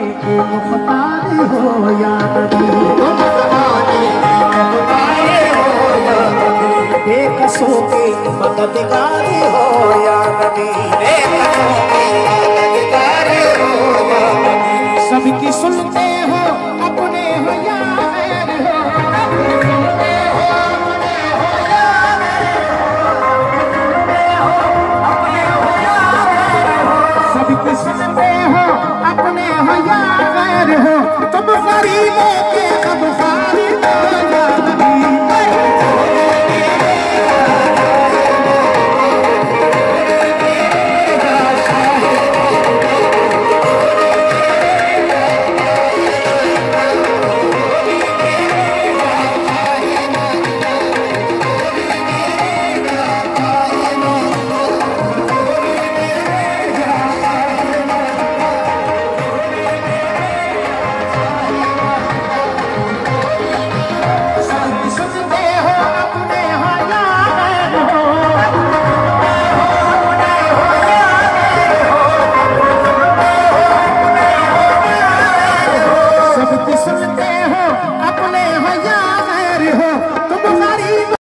के मुख्तार हो या नबी, तुम ज़माने के मुख्तार हो या नबी, बेकसों के मददगार हो या नबी, बेकसों के मददगार हो या नबी, सबकी सुनते हो अपने हो या गैर हो, सुनते हो अपने हो या गैर हो, अपने हो या गैर हो, सबकी सुनते हो अपने हो या गैर हो, तुम गरीबों के गमखार